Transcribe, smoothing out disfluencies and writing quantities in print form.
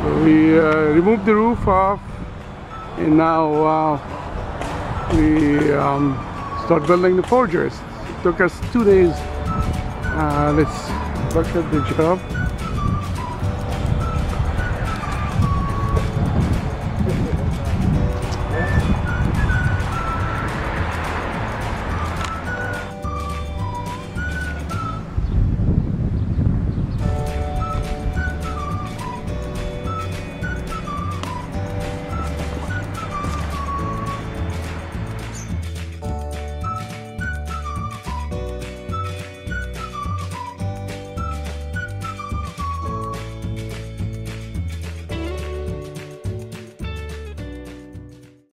We removed the roof off, and now we start building the forgers. It took us 2 days. Let's look at the job.